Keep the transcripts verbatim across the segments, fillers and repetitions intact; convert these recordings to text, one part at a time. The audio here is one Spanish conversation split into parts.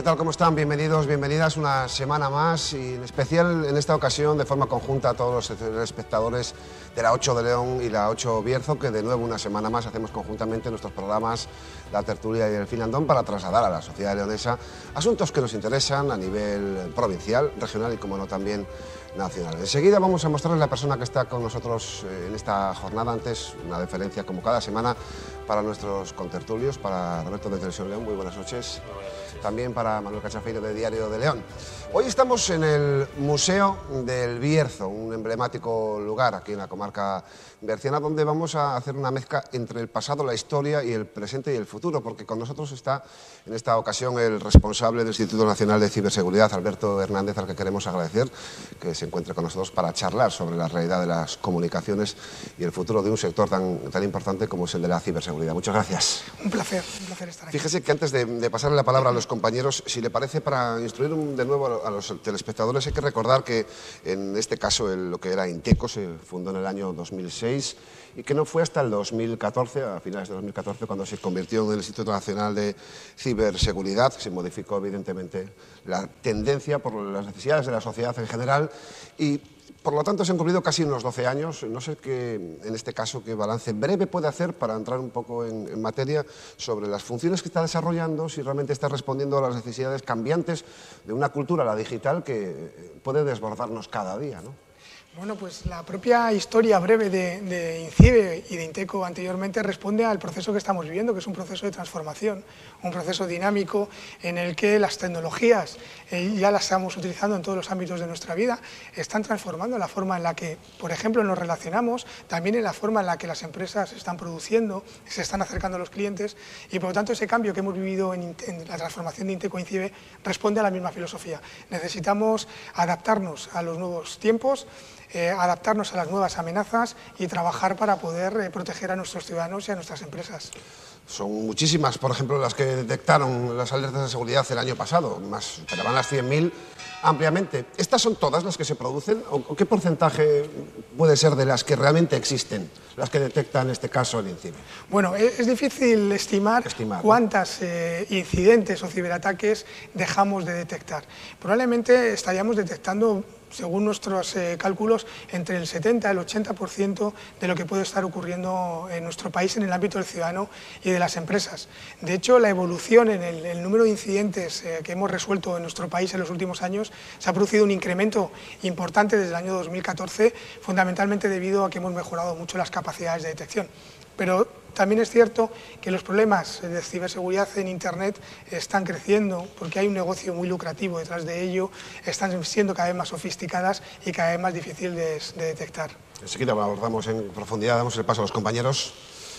tal? ¿Cómo están? Bienvenidos, bienvenidas una semana más y en especial en esta ocasión de forma conjunta a todos los espectadores de la ocho de León y la ocho Bierzo, que de nuevo una semana más hacemos conjuntamente nuestros programas La Tertulia y El Finandón para trasladar a la sociedad leonesa asuntos que nos interesan a nivel provincial, regional y, como no, también nacional. Enseguida vamos a mostrarles la persona que está con nosotros en esta jornada. Antes, una deferencia como cada semana para nuestros contertulios, para Roberto de Televisión León, muy buenas noches. Muy buenas noches. También para Manuel Cachafeiro de Diario de León. Hoy estamos en el Museo del Bierzo, un emblemático lugar aquí en la comarca berciana, donde vamos a hacer una mezcla entre el pasado, la historia y el presente y el futuro, porque con nosotros está en esta ocasión el responsable del Instituto Nacional de Ciberseguridad, Alberto Hernández, al que queremos agradecer que se encuentre con nosotros para charlar sobre la realidad de las comunicaciones y el futuro de un sector tan, tan importante como es el de la ciberseguridad. Muchas gracias. Un placer, un placer estar aquí. Fíjese que antes de, de pasarle la palabra a los compañeros, si le parece, para instruir un, de nuevo a los telespectadores, hay que recordar que en este caso el, lo que era Inteco se fundó en el año dos mil seis y que no fue hasta el dos mil catorce, a finales de dos mil catorce, cuando se convirtió en el Instituto Nacional de Ciberseguridad. Se modificó evidentemente la tendencia por las necesidades de la sociedad en general y por lo tanto se han cumplido casi unos doce años. No sé qué, en este caso, qué balance breve puede hacer para entrar un poco en, en materia sobre las funciones que está desarrollando, si realmente está respondiendo a las necesidades cambiantes de una cultura, la digital, que puede desbordarnos cada día, ¿no? Bueno, pues la propia historia breve de, de INCIBE y de Inteco anteriormente responde al proceso que estamos viviendo, que es un proceso de transformación, un proceso dinámico en el que las tecnologías, eh, ya las estamos utilizando en todos los ámbitos de nuestra vida, están transformando la forma en la que, por ejemplo, nos relacionamos, también en la forma en la que las empresas están produciendo, se están acercando a los clientes y, por lo tanto, ese cambio que hemos vivido en, en la transformación de Inteco e INCIBE responde a la misma filosofía. Necesitamos adaptarnos a los nuevos tiempos, Eh, adaptarnos a las nuevas amenazas y trabajar para poder eh, proteger a nuestros ciudadanos y a nuestras empresas. Son muchísimas, por ejemplo, las que detectaron las alertas de seguridad el año pasado, más, pero van las cien mil ampliamente. ¿Estas son todas las que se producen o qué porcentaje puede ser de las que realmente existen, las que detecta en este caso el INCIBE? Bueno, es difícil estimar, estimar cuántas ¿no? eh, incidentes o ciberataques dejamos de detectar. Probablemente estaríamos detectando, según nuestros eh, cálculos, entre el setenta y el ochenta por ciento de lo que puede estar ocurriendo en nuestro país en el ámbito del ciudadano y de las empresas. De hecho, la evolución en el, el número de incidentes eh, que hemos resuelto en nuestro país en los últimos años se ha producido un incremento importante desde el año dos mil catorce, fundamentalmente debido a que hemos mejorado mucho las capacidades de detección. Pero también es cierto que los problemas de ciberseguridad en Internet están creciendo porque hay un negocio muy lucrativo detrás de ello, están siendo cada vez más sofisticadas y cada vez más difíciles de, de detectar. Enseguida abordamos en profundidad, damos el paso a los compañeros.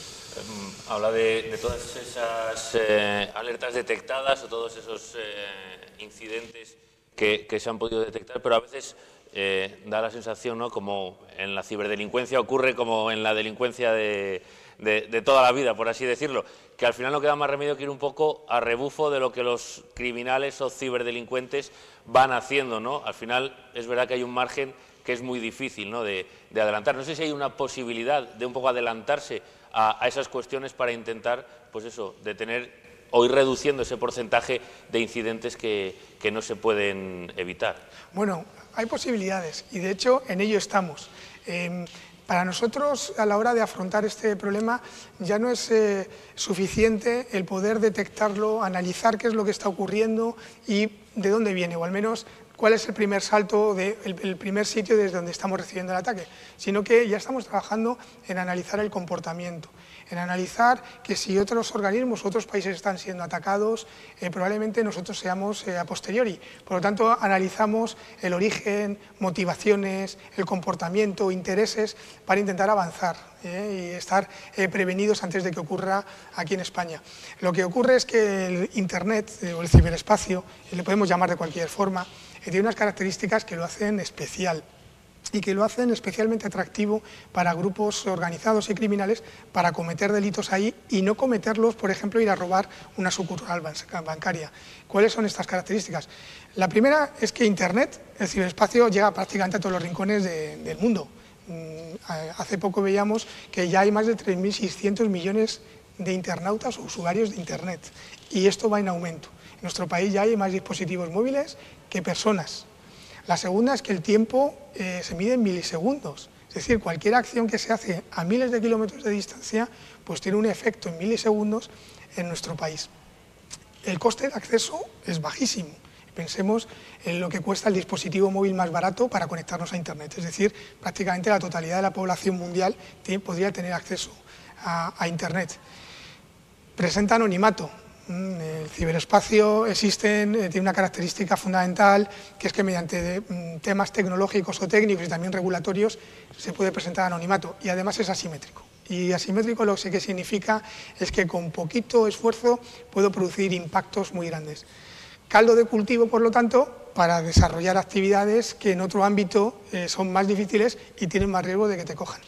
Um, habla de, de todas esas eh, alertas detectadas o todos esos eh, incidentes que, que se han podido detectar, pero a veces eh, da la sensación, ¿no?, como en la ciberdelincuencia ocurre como en la delincuencia de... De, de toda la vida, por así decirlo, que al final no queda más remedio que ir un poco a rebufo de lo que los criminales o ciberdelincuentes van haciendo, ¿no? Al final es verdad que hay un margen que es muy difícil, ¿no?, de, de adelantar. No sé si hay una posibilidad de un poco adelantarse a, a esas cuestiones para intentar, pues eso, detener o ir reduciendo ese porcentaje de incidentes que, que no se pueden evitar. Bueno, hay posibilidades y de hecho en ello estamos. Eh, Para nosotros, a la hora de afrontar este problema, ya no es eh, suficiente el poder detectarlo, analizar qué es lo que está ocurriendo y de dónde viene, o al menos cuál es el primer salto, de, el, el primer sitio desde donde estamos recibiendo el ataque, sino que ya estamos trabajando en analizar el comportamiento, en analizar que si otros organismos, otros países están siendo atacados, eh, probablemente nosotros seamos eh, a posteriori. Por lo tanto, analizamos el origen, motivaciones, el comportamiento, intereses, para intentar avanzar eh, y estar eh, prevenidos antes de que ocurra aquí en España. Lo que ocurre es que el Internet eh, o el ciberespacio, y le podemos llamar de cualquier forma, eh, tiene unas características que lo hacen especial y que lo hacen especialmente atractivo para grupos organizados y criminales para cometer delitos ahí y no cometerlos, por ejemplo, ir a robar una sucursal bancaria. ¿Cuáles son estas características? La primera es que Internet, el ciberespacio, llega prácticamente a todos los rincones de, del mundo. Hace poco veíamos que ya hay más de tres mil seiscientos millones de internautas o usuarios de Internet y esto va en aumento. En nuestro país ya hay más dispositivos móviles que personas. La segunda es que el tiempo eh, se mide en milisegundos. Es decir, cualquier acción que se hace a miles de kilómetros de distancia pues tiene un efecto en milisegundos en nuestro país. El coste de acceso es bajísimo. Pensemos en lo que cuesta el dispositivo móvil más barato para conectarnos a Internet. Es decir, prácticamente la totalidad de la población mundial tiene, podría tener acceso a, a Internet. Presenta anonimato. El ciberespacio existen, tiene una característica fundamental, que es que mediante temas tecnológicos o técnicos y también regulatorios se puede presentar anonimato, y además es asimétrico. Y asimétrico lo que significa es que con poquito esfuerzo puedo producir impactos muy grandes. Caldo de cultivo, por lo tanto, para desarrollar actividades que en otro ámbito eh, son más difíciles y tienen más riesgo de que te cojan.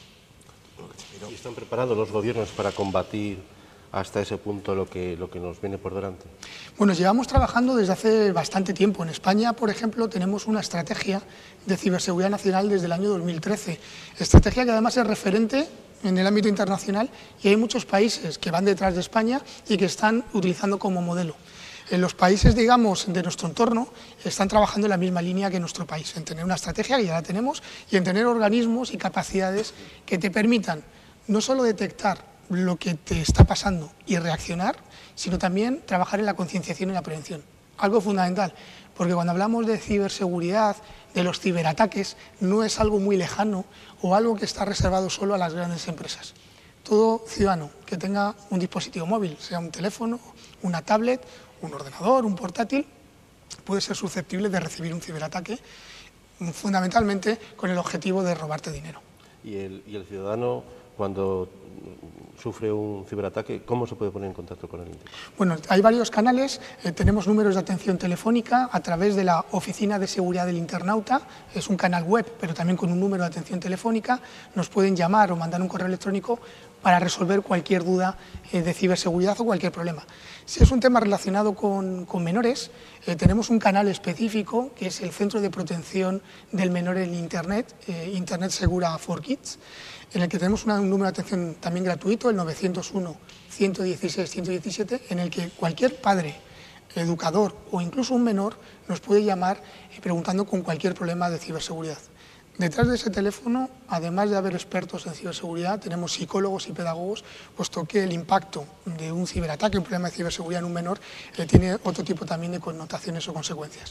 ¿Y están preparados los gobiernos para combatir hasta ese punto lo que, lo que nos viene por delante? Bueno, llevamos trabajando desde hace bastante tiempo. En España, por ejemplo, tenemos una estrategia de ciberseguridad nacional desde el año dos mil trece. Estrategia que además es referente en el ámbito internacional, y hay muchos países que van detrás de España y que están utilizando como modelo. En los países, digamos, de nuestro entorno están trabajando en la misma línea que nuestro país, en tener una estrategia, que ya la tenemos, y en tener organismos y capacidades que te permitan no solo detectar lo que te está pasando y reaccionar, sino también trabajar en la concienciación y la prevención. Algo fundamental, porque cuando hablamos de ciberseguridad, de los ciberataques, no es algo muy lejano o algo que está reservado solo a las grandes empresas. Todo ciudadano que tenga un dispositivo móvil, sea un teléfono, una tablet, un ordenador, un portátil, puede ser susceptible de recibir un ciberataque, fundamentalmente con el objetivo de robarte dinero. ¿Y el, y el ciudadano, cuando sufre un ciberataque, cómo se puede poner en contacto con el Inteco? Bueno, hay varios canales. Eh, tenemos números de atención telefónica a través de la Oficina de Seguridad del Internauta. Es un canal web, pero también con un número de atención telefónica. Nos pueden llamar o mandar un correo electrónico para resolver cualquier duda eh, de ciberseguridad o cualquier problema. Si es un tema relacionado con, con menores, eh, tenemos un canal específico, que es el Centro de Protección del Menor en Internet, eh, Internet Segura for Kids, en el que tenemos una, un número de atención también gratuito, el novecientos uno, ciento dieciséis, ciento diecisiete, en el que cualquier padre, educador o incluso un menor nos puede llamar eh, preguntando con cualquier problema de ciberseguridad. Detrás de ese teléfono, además de haber expertos en ciberseguridad, tenemos psicólogos y pedagogos, puesto que el impacto de un ciberataque, un problema de ciberseguridad en un menor, eh, tiene otro tipo también de connotaciones o consecuencias.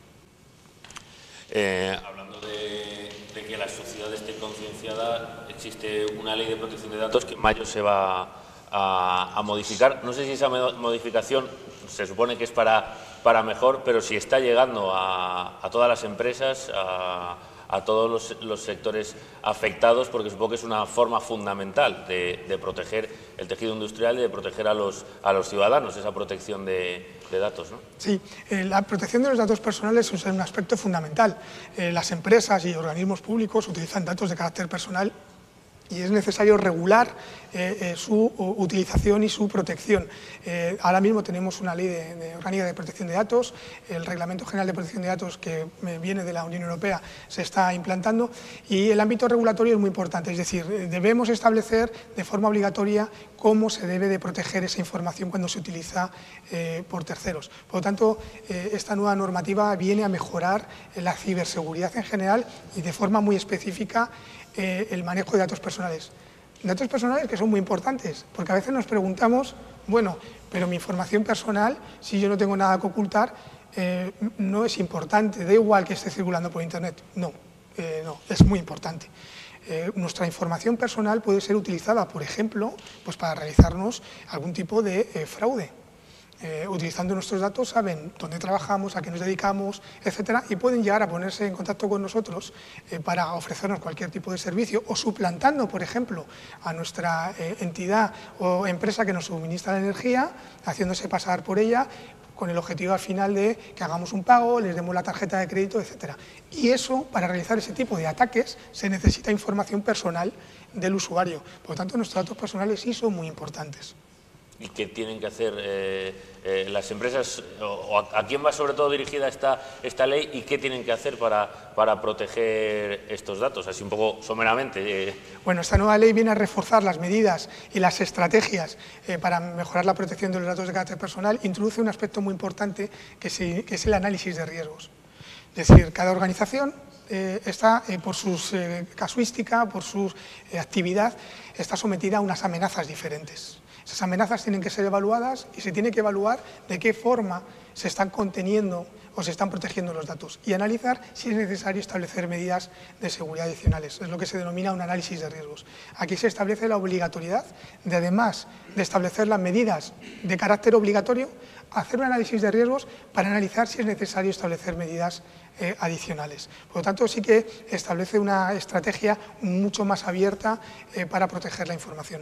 Eh, hablando de, de que la sociedad esté concienciada, existe una ley de protección de datos que en mayo se va a, a modificar. No sé si esa modificación se supone que es para, para mejor, pero si está llegando a, a todas las empresas, a, a todos los, los sectores afectados, porque supongo que es una forma fundamental de, de proteger el tejido industrial y de proteger a los, a los ciudadanos, esa protección de, de datos, ¿no? Sí, eh, la protección de los datos personales es un aspecto fundamental. Eh, las empresas y organismos públicos utilizan datos de carácter personal y es necesario regular eh, eh, su utilización y su protección. Eh, ahora mismo tenemos una ley de, de orgánica de protección de datos, el Reglamento General de Protección de Datos que viene de la Unión Europea se está implantando, y el ámbito regulatorio es muy importante, es decir, debemos establecer de forma obligatoria cómo se debe de proteger esa información cuando se utiliza eh, por terceros. Por lo tanto, eh, esta nueva normativa viene a mejorar la ciberseguridad en general y de forma muy específica eh, el manejo de datos personales. Datos personales que son muy importantes, porque a veces nos preguntamos, bueno, pero mi información personal, si yo no tengo nada que ocultar, eh, no es importante, da igual que esté circulando por Internet. No, eh, no, es muy importante. Eh, nuestra información personal puede ser utilizada, por ejemplo, pues para realizarnos algún tipo de eh, fraude. Eh, utilizando nuestros datos saben dónde trabajamos, a qué nos dedicamos, etcétera, y pueden llegar a ponerse en contacto con nosotros eh, para ofrecernos cualquier tipo de servicio, o suplantando, por ejemplo, a nuestra eh, entidad o empresa que nos suministra la energía, haciéndose pasar por ella, con el objetivo al final de que hagamos un pago, les demos la tarjeta de crédito, etcétera. Y eso, para realizar ese tipo de ataques, se necesita información personal del usuario. Por lo tanto, nuestros datos personales sí son muy importantes. y qué tienen que hacer eh, eh, las empresas, o, o a, a quién va sobre todo dirigida esta, esta ley y qué tienen que hacer para, para proteger estos datos, así un poco someramente. Eh. Bueno, esta nueva ley viene a reforzar las medidas y las estrategias eh, para mejorar la protección de los datos de carácter personal. Introduce un aspecto muy importante que, se, que es el análisis de riesgos. Es decir, cada organización eh, está, eh, por su eh, casuística, por su eh, actividad, está sometida a unas amenazas diferentes. Esas amenazas tienen que ser evaluadas y se tiene que evaluar de qué forma se están conteniendo o se están protegiendo los datos y analizar si es necesario establecer medidas de seguridad adicionales. Es lo que se denomina un análisis de riesgos. Aquí se establece la obligatoriedad de, además de establecer las medidas de carácter obligatorio, hacer un análisis de riesgos para analizar si es necesario establecer medidas eh, adicionales. Por lo tanto, sí que establece una estrategia mucho más abierta eh, para proteger la información.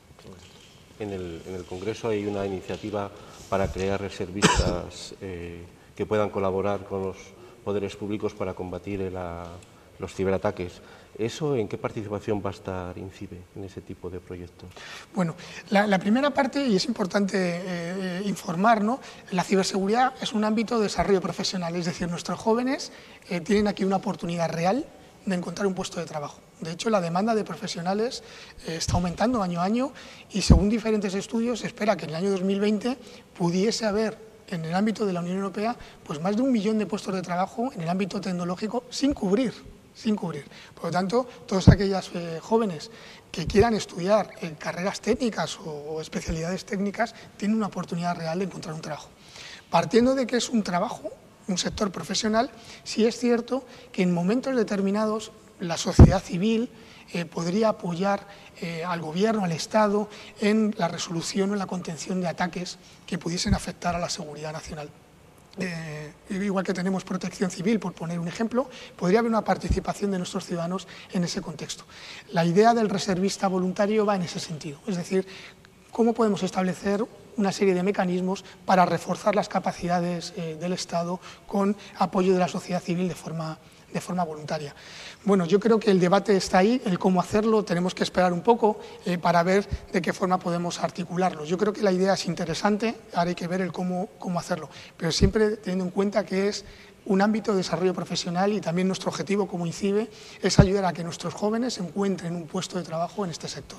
En el, en el Congreso hay una iniciativa para crear reservistas eh, que puedan colaborar con los poderes públicos para combatir el, a, los ciberataques. ¿Eso en qué participación va a estar INCIBE en ese tipo de proyectos? Bueno, la, la primera parte, y es importante eh, informar, ¿no? La ciberseguridad es un ámbito de desarrollo profesional, es decir, nuestros jóvenes eh, tienen aquí una oportunidad real de encontrar un puesto de trabajo. De hecho, la demanda de profesionales eh, está aumentando año a año y según diferentes estudios se espera que en el año dos mil veinte pudiese haber en el ámbito de la Unión Europea pues más de un millón de puestos de trabajo en el ámbito tecnológico sin cubrir, sin cubrir. Por lo tanto, todas aquellas eh, jóvenes que quieran estudiar en carreras técnicas o, o especialidades técnicas tienen una oportunidad real de encontrar un trabajo. Partiendo de que es un trabajo, un sector profesional, sí es cierto que en momentos determinados la sociedad civil eh, podría apoyar eh, al gobierno, al Estado, en la resolución o en la contención de ataques que pudiesen afectar a la seguridad nacional. Eh, igual que tenemos protección civil, por poner un ejemplo, podría haber una participación de nuestros ciudadanos en ese contexto. La idea del reservista voluntario va en ese sentido, es decir, cómo podemos establecer una serie de mecanismos para reforzar las capacidades eh, del Estado con apoyo de la sociedad civil de forma, de forma voluntaria. Bueno, yo creo que el debate está ahí, el cómo hacerlo, tenemos que esperar un poco eh, para ver de qué forma podemos articularlo. Yo creo que la idea es interesante, ahora hay que ver el cómo, cómo hacerlo, pero siempre teniendo en cuenta que es un ámbito de desarrollo profesional y también nuestro objetivo como INCIBE es ayudar a que nuestros jóvenes encuentren un puesto de trabajo en este sector.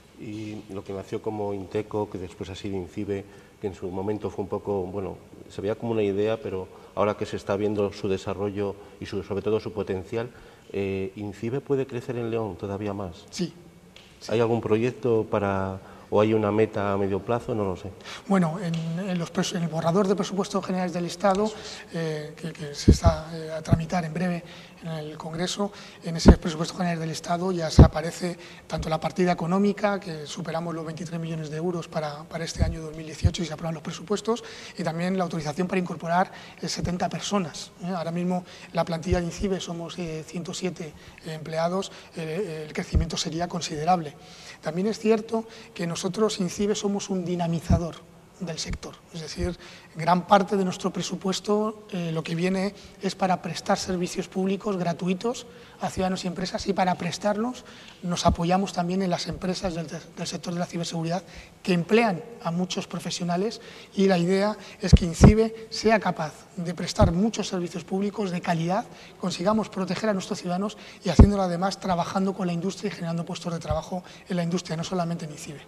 Y lo que nació como INTECO, que después ha sido INCIBE, que en su momento fue un poco, bueno, se veía como una idea, pero ahora que se está viendo su desarrollo y su, sobre todo su potencial, eh, ¿INCIBE puede crecer en León todavía más? Sí. sí. ¿Hay algún proyecto para, o hay una meta a medio plazo? No lo sé. Bueno, en, en, los, en el borrador de presupuestos generales del Estado, eh, que, que se está eh, a tramitar en breve en el Congreso, en ese presupuesto general del Estado ya se aparece tanto la partida económica, que superamos los veintitrés millones de euros para, para este año dos mil dieciocho y se aprueban los presupuestos, y también la autorización para incorporar eh, setenta personas. ¿eh? Ahora mismo la plantilla de INCIBE somos eh, ciento siete empleados, eh, el crecimiento sería considerable. También es cierto que nosotros, INCIBE, somos un dinamizador del sector, es decir, gran parte de nuestro presupuesto eh, lo que viene es para prestar servicios públicos gratuitos a ciudadanos y empresas, y para prestarlos nos apoyamos también en las empresas del, del sector de la ciberseguridad que emplean a muchos profesionales, y la idea es que INCIBE sea capaz de prestar muchos servicios públicos de calidad, consigamos proteger a nuestros ciudadanos y haciéndolo además trabajando con la industria y generando puestos de trabajo en la industria, no solamente en INCIBE.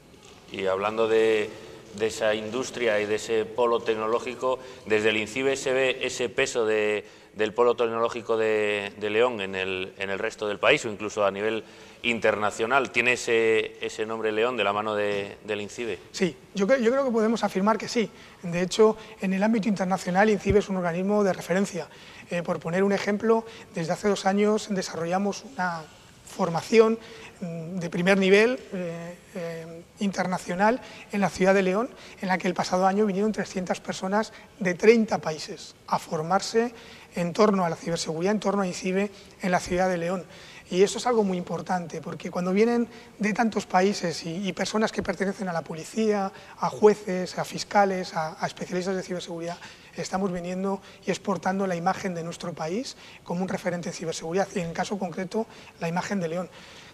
Y hablando de de esa industria y de ese polo tecnológico, desde el INCIBE se ve ese peso de, del polo tecnológico de, de León en el, en el resto del país o incluso a nivel internacional. ¿Tiene ese, ese nombre León de la mano de, del INCIBE? Sí, yo, yo creo que podemos afirmar que sí. De hecho, en el ámbito internacional, INCIBE es un organismo de referencia. Eh, por poner un ejemplo, desde hace dos años desarrollamos una formación de primer nivel eh, eh, internacional en la ciudad de León, en la que el pasado año vinieron trescientas personas de treinta países a formarse en torno a la ciberseguridad, en torno a INCIBE en la ciudad de León. Y eso es algo muy importante, porque cuando vienen de tantos países y, y personas que pertenecen a la policía, a jueces, a fiscales, a, a especialistas de ciberseguridad, estamos viniendo y exportando la imagen de nuestro país como un referente en ciberseguridad, y en el caso concreto la imagen de León.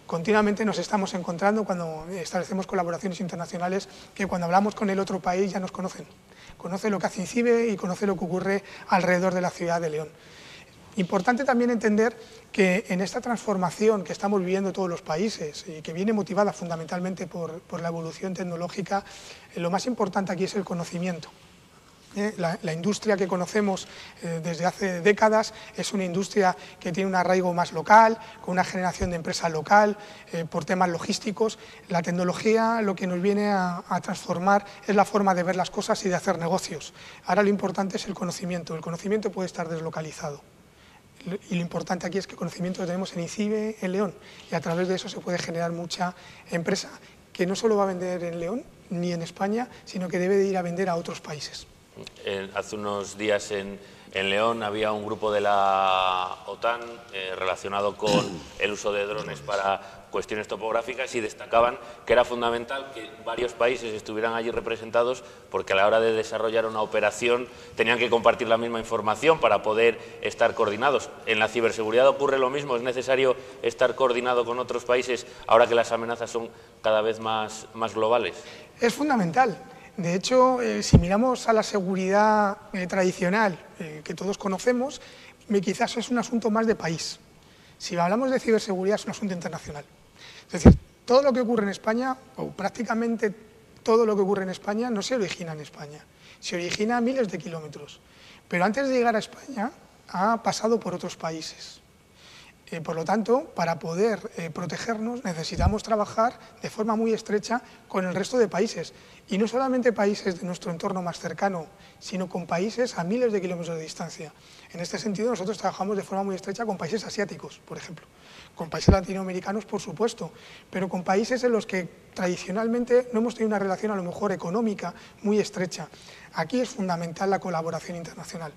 Continuamente nos estamos encontrando cuando establecemos colaboraciones internacionales que cuando hablamos con el otro país ya nos conocen. Conoce lo que hace INCIBE y conoce lo que ocurre alrededor de la ciudad de León. Importante también entender que en esta transformación que estamos viviendo todos los países y que viene motivada fundamentalmente por, por la evolución tecnológica, eh, lo más importante aquí es el conocimiento. Eh, la, la industria que conocemos eh, desde hace décadas es una industria que tiene un arraigo más local, con una generación de empresa local, eh, por temas logísticos. La tecnología lo que nos viene a, a transformar es la forma de ver las cosas y de hacer negocios. Ahora lo importante es el conocimiento. El conocimiento puede estar deslocalizado. Y lo importante aquí es que el conocimiento lo tenemos en INCIBE, en León, y a través de eso se puede generar mucha empresa que no solo va a vender en León ni en España, sino que debe de ir a vender a otros países. Eh, hace unos días en, en León había un grupo de la OTAN eh, relacionado con el uso de drones para cuestiones topográficas y destacaban que era fundamental que varios países estuvieran allí representados porque a la hora de desarrollar una operación tenían que compartir la misma información para poder estar coordinados. En la ciberseguridad ocurre lo mismo, es necesario estar coordinado con otros países ahora que las amenazas son cada vez más, más globales. Es fundamental. De hecho, eh, si miramos a la seguridad eh, tradicional eh, que todos conocemos, eh, quizás es un asunto más de país. Si hablamos de ciberseguridad es un asunto internacional. Es decir, todo lo que ocurre en España, o prácticamente todo lo que ocurre en España, no se origina en España. Se origina a miles de kilómetros. Pero antes de llegar a España, ha pasado por otros países. Eh, por lo tanto, para poder eh, protegernos necesitamos trabajar de forma muy estrecha con el resto de países. Y no solamente países de nuestro entorno más cercano, sino con países a miles de kilómetros de distancia. En este sentido, nosotros trabajamos de forma muy estrecha con países asiáticos, por ejemplo. Con países latinoamericanos, por supuesto, pero con países en los que tradicionalmente no hemos tenido una relación a lo mejor económica muy estrecha. Aquí es fundamental la colaboración internacional.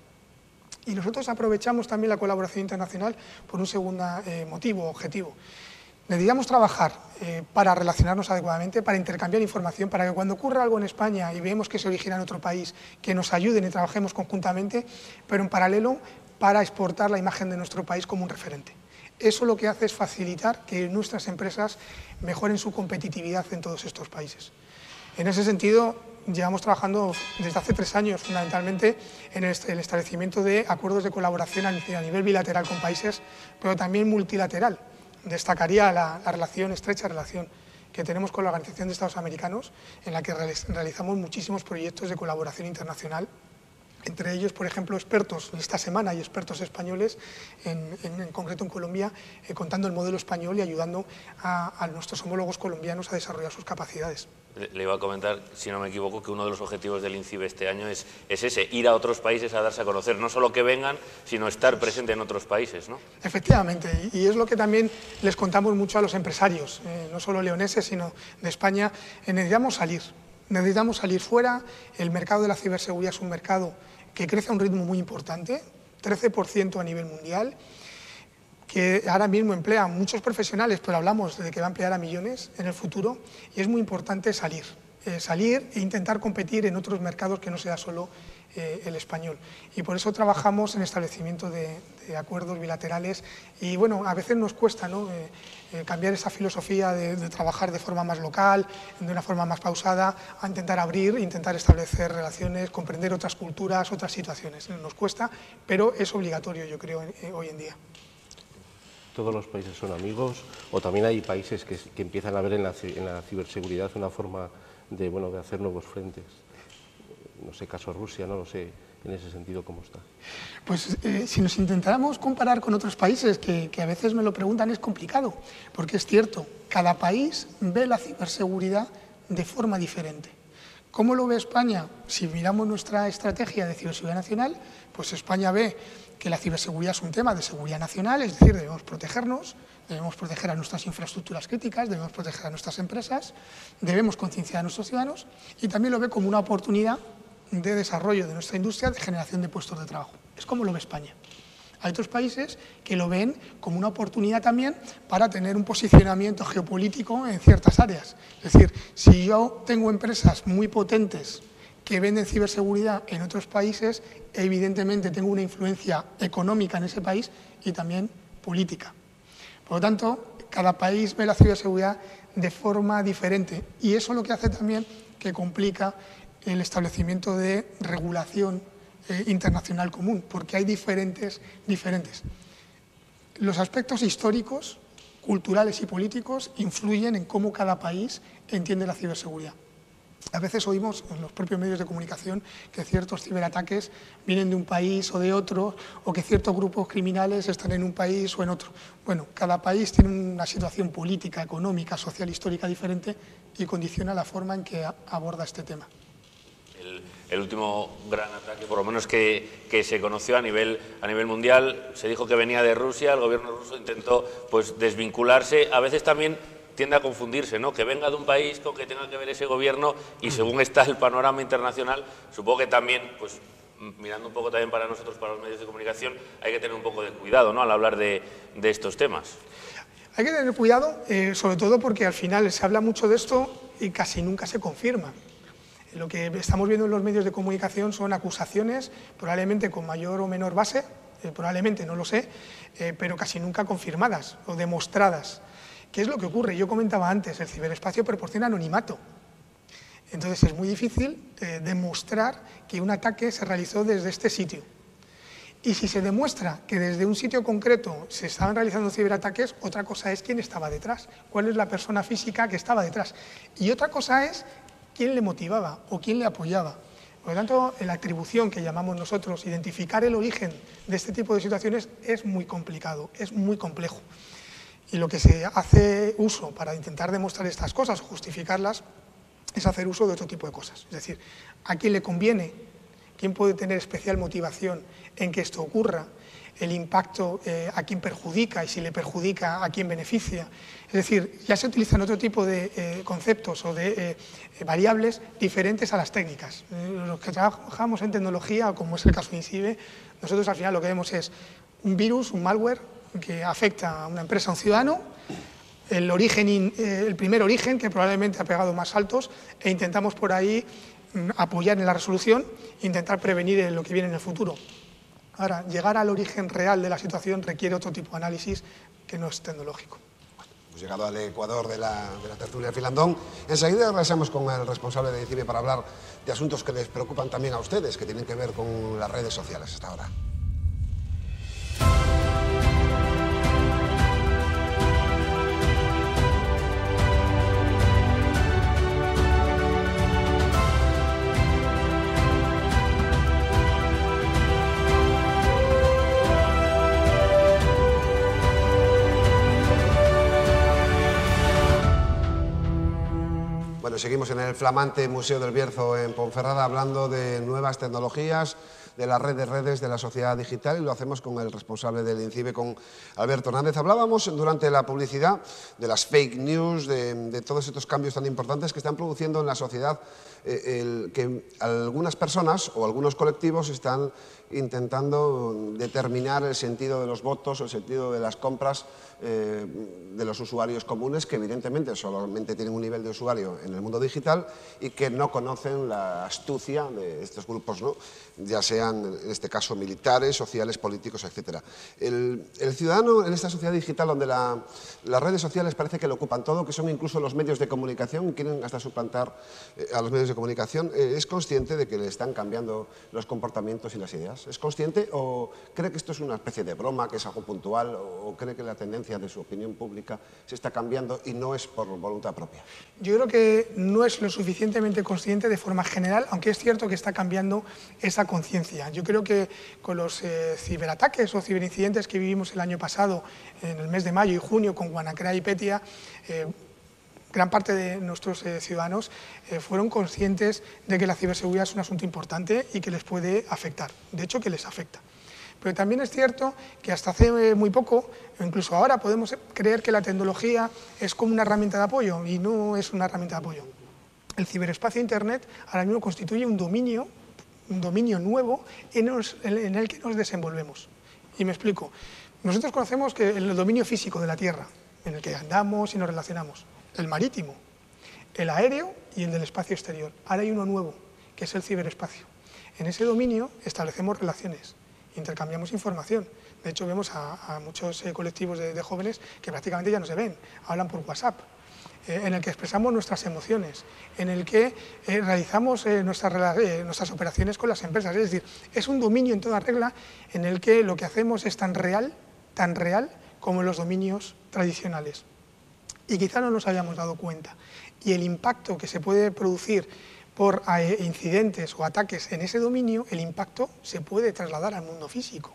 Y nosotros aprovechamos también la colaboración internacional por un segundo eh, motivo, objetivo. Necesitamos trabajar eh, para relacionarnos adecuadamente, para intercambiar información, para que cuando ocurra algo en España y vemos que se origina en otro país, que nos ayuden y trabajemos conjuntamente, pero en paralelo para exportar la imagen de nuestro país como un referente. Eso lo que hace es facilitar que nuestras empresas mejoren su competitividad en todos estos países. En ese sentido, llevamos trabajando desde hace tres años fundamentalmente en el establecimiento de acuerdos de colaboración a nivel bilateral con países, pero también multilateral. Destacaría la, la relación, estrecha relación que tenemos con la Organización de Estados Americanos, en la que realizamos muchísimos proyectos de colaboración internacional. Entre ellos, por ejemplo, expertos, esta semana hay expertos españoles, en, en, en concreto en Colombia, eh, contando el modelo español y ayudando a, a nuestros homólogos colombianos a desarrollar sus capacidades. Le, le iba a comentar, si no me equivoco, que uno de los objetivos del INCIBE este año es, es ese, ir a otros países a darse a conocer, no solo que vengan, sino estar presente en otros países, ¿no? Efectivamente, y, y es lo que también les contamos mucho a los empresarios, eh, no solo leoneses, sino de España, eh, necesitamos salir. Necesitamos salir fuera. El mercado de la ciberseguridad es un mercado que crece a un ritmo muy importante, trece por ciento a nivel mundial, que ahora mismo emplea a muchos profesionales, pero hablamos de que va a emplear a millones en el futuro, y es muy importante salir, eh, salir e intentar competir en otros mercados que no sea solo eh, el español. Y por eso trabajamos en establecimiento de, de acuerdos bilaterales y bueno, a veces nos cuesta, ¿no? eh, eh, cambiar esa filosofía de, de trabajar de forma más local, de una forma más pausada, a intentar abrir, intentar establecer relaciones, comprender otras culturas, otras situaciones. Nos cuesta, pero es obligatorio, yo creo, eh, hoy en día. ¿Todos los países son amigos o también hay países que, que empiezan a ver en la, en la ciberseguridad una forma de, bueno, de hacer nuevos frentes? No sé, caso Rusia, no lo sé, en ese sentido, ¿cómo está? Pues eh, si nos intentáramos comparar con otros países, que, que a veces me lo preguntan, es complicado, porque es cierto, cada país ve la ciberseguridad de forma diferente. ¿Cómo lo ve España? Si miramos nuestra estrategia de ciberseguridad nacional, pues España ve que la ciberseguridad es un tema de seguridad nacional, es decir, debemos protegernos, debemos proteger a nuestras infraestructuras críticas, debemos proteger a nuestras empresas, debemos concienciar a nuestros ciudadanos y también lo ve como una oportunidad de desarrollo de nuestra industria, de generación de puestos de trabajo. Es como lo ve España. Hay otros países que lo ven como una oportunidad también para tener un posicionamiento geopolítico en ciertas áreas. Es decir, si yo tengo empresas muy potentes que venden ciberseguridad en otros países, evidentemente tengo una influencia económica en ese país y también política. Por lo tanto, cada país ve la ciberseguridad de forma diferente y eso lo que hace también que complica el establecimiento de regulación eh, internacional común, porque hay diferentes, diferentes. Los aspectos históricos, culturales y políticos influyen en cómo cada país entiende la ciberseguridad. A veces oímos en los propios medios de comunicación que ciertos ciberataques vienen de un país o de otro, o que ciertos grupos criminales están en un país o en otro. Bueno, cada país tiene una situación política, económica, social, histórica diferente y condiciona la forma en que aborda este tema. El, el último gran ataque, por lo menos que, que se conoció a nivel, a nivel mundial, se dijo que venía de Rusia, el gobierno ruso intentó pues, desvincularse, a veces también tiende a confundirse, ¿no? Que venga de un país con que tenga que ver ese gobierno y según está el panorama internacional, supongo que también, pues mirando un poco también para nosotros, para los medios de comunicación, hay que tener un poco de cuidado, ¿no? Al hablar de, de estos temas. Hay que tener cuidado, eh, sobre todo porque al final se habla mucho de esto y casi nunca se confirma. Lo que estamos viendo en los medios de comunicación son acusaciones, probablemente con mayor o menor base, eh, probablemente, no lo sé, eh, pero casi nunca confirmadas o demostradas. ¿Qué es lo que ocurre? Yo comentaba antes, el ciberespacio proporciona anonimato. Entonces es muy difícil eh, demostrar que un ataque se realizó desde este sitio. Y si se demuestra que desde un sitio concreto se estaban realizando ciberataques, otra cosa es quién estaba detrás, cuál es la persona física que estaba detrás. Y otra cosa es quién le motivaba o quién le apoyaba. Por lo tanto, en la atribución que llamamos nosotros, identificar el origen de este tipo de situaciones es muy complicado, es muy complejo. Y lo que se hace uso para intentar demostrar estas cosas o justificarlas es hacer uso de otro tipo de cosas. Es decir, a quién le conviene, quién puede tener especial motivación en que esto ocurra, el impacto eh, a quién perjudica y si le perjudica a quién beneficia. Es decir, ya se utilizan otro tipo de eh, conceptos o de eh, variables diferentes a las técnicas. Eh, los que trabajamos en tecnología, como es el caso de INCIBE, nosotros al final lo que vemos es un virus, un malware, que afecta a una empresa, a un ciudadano, el, origen, el primer origen, que probablemente ha pegado más saltos, e intentamos por ahí apoyar en la resolución e intentar prevenir lo que viene en el futuro. Ahora, llegar al origen real de la situación requiere otro tipo de análisis que no es tecnológico. Hemos llegado al Ecuador de la, de la tertulia Filandón. Enseguida regresamos con el responsable de INCIBE para hablar de asuntos que les preocupan también a ustedes, que tienen que ver con las redes sociales hasta ahora. Bueno, seguimos en el flamante Museo del Bierzo en Ponferrada hablando de nuevas tecnologías, de la red de redes de la sociedad digital y lo hacemos con el responsable del INCIBE, con Alberto Hernández. Hablábamos durante la publicidad de las fake news, de, de todos estos cambios tan importantes que están produciendo en la sociedad, eh, el, que algunas personas o algunos colectivos están intentando determinar el sentido de los votos, el sentido de las compras eh, de los usuarios comunes, que evidentemente solamente tienen un nivel de usuario en el mundo digital y que no conocen la astucia de estos grupos, ¿no? Ya sean, en este caso, militares, sociales, políticos, etcétera. El, el ciudadano en esta sociedad digital, donde la, las redes sociales parece que lo ocupan todo, que son incluso los medios de comunicación, quieren hasta suplantar eh, a los medios de comunicación, eh, ¿es consciente de que le están cambiando los comportamientos y las ideas? ¿Es consciente o cree que esto es una especie de broma, que es algo puntual, o cree que la tendencia de su opinión pública se está cambiando y no es por voluntad propia? Yo creo que no es lo suficientemente consciente de forma general, aunque es cierto que está cambiando esa conciencia. Yo creo que con los eh, ciberataques o ciberincidentes que vivimos el año pasado, en el mes de mayo y junio, con WannaCry y Petya, eh, gran parte de nuestros eh, ciudadanos eh, fueron conscientes de que la ciberseguridad es un asunto importante y que les puede afectar. De hecho, que les afecta. Pero también es cierto que hasta hace muy poco, o incluso ahora, podemos creer que la tecnología es como una herramienta de apoyo y no es una herramienta de apoyo. El ciberespacio Internet ahora mismo constituye un dominio, un dominio nuevo en, los, en el que nos desenvolvemos. Y me explico. Nosotros conocemos que el dominio físico de la Tierra, en el que andamos y nos relacionamos, el marítimo, el aéreo y el del espacio exterior. Ahora hay uno nuevo, que es el ciberespacio. En ese dominio establecemos relaciones, intercambiamos información. De hecho, vemos a, a muchos eh, colectivos de, de jóvenes que prácticamente ya no se ven, hablan por WhatsApp, eh, en el que expresamos nuestras emociones, en el que eh, realizamos eh, nuestras, eh, nuestras operaciones con las empresas. Es decir, es un dominio en toda regla en el que lo que hacemos es tan real, tan real como los dominios tradicionales. Y quizá no nos habíamos dado cuenta. Y el impacto que se puede producir por incidentes o ataques en ese dominio, el impacto se puede trasladar al mundo físico.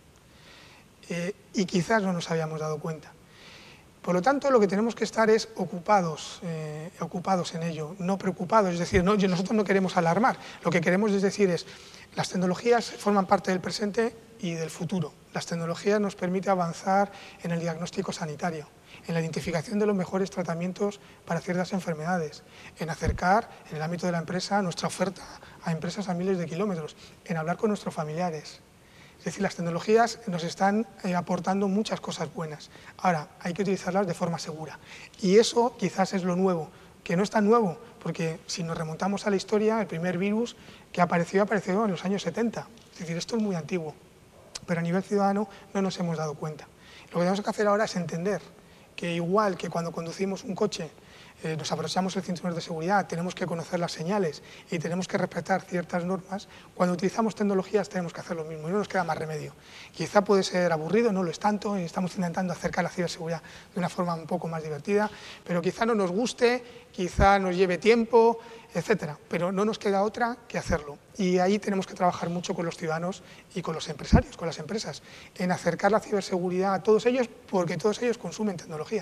Eh, y quizás no nos habíamos dado cuenta. Por lo tanto, lo que tenemos que estar es ocupados, eh, ocupados en ello, no preocupados. Es decir, no, nosotros no queremos alarmar, lo que queremos es decir es, las tecnologías forman parte del presente y del futuro. Las tecnologías nos permiten avanzar en el diagnóstico sanitario, en la identificación de los mejores tratamientos para ciertas enfermedades, en acercar, en el ámbito de la empresa, nuestra oferta a empresas a miles de kilómetros, en hablar con nuestros familiares. Es decir, las tecnologías nos están eh, aportando muchas cosas buenas. Ahora, hay que utilizarlas de forma segura. Y eso quizás es lo nuevo, que no es tan nuevo, porque si nos remontamos a la historia, el primer virus que apareció, apareció en los años setenta. Es decir, esto es muy antiguo, pero a nivel ciudadano no nos hemos dado cuenta. Lo que tenemos que hacer ahora es entender que igual que cuando conducimos un coche, eh, nos abrochamos el cinturón de seguridad, tenemos que conocer las señales y tenemos que respetar ciertas normas, cuando utilizamos tecnologías tenemos que hacer lo mismo y no nos queda más remedio. Quizá puede ser aburrido, no lo es tanto, y estamos intentando acercar la ciberseguridad de una forma un poco más divertida, pero quizá no nos guste, quizá nos lleve tiempo, etcétera, pero no nos queda otra que hacerlo. Y ahí tenemos que trabajar mucho con los ciudadanos y con los empresarios, con las empresas, en acercar la ciberseguridad a todos ellos, porque todos ellos consumen tecnología.